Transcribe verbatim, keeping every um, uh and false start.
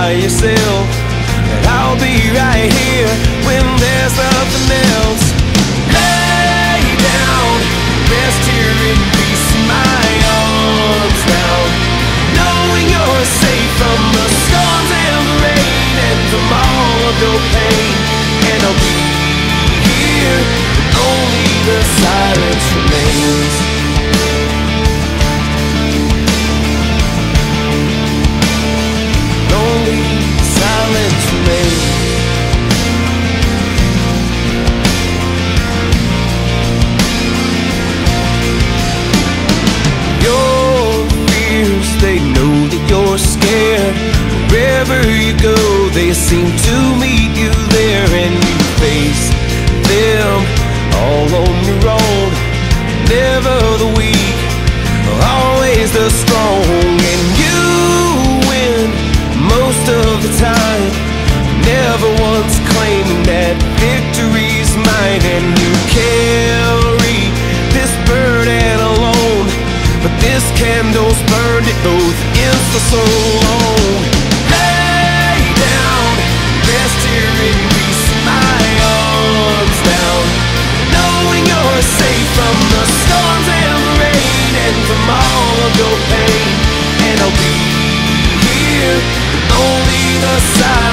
by yourself, that I'll be right here when there's nothing else. Lay down, rest here in peace in my arms now, knowing you're safe from the storms and the rain and from all of your pain. And I'll be here when only the silence remains. Only silence remains. Your fears, they know that you're scared. Wherever you go, they seem to meet you there, and you face them all on your own. Never the weak, always the strong, and you win most of the time, never once claiming that victory's mine. And you carry this burden alone, but this candle's burned it both ends for so long. Lay down, rest here in peace in my arms now, knowing you're safe from the storms and the rain and from all of your pain. And I'll be here, only the silence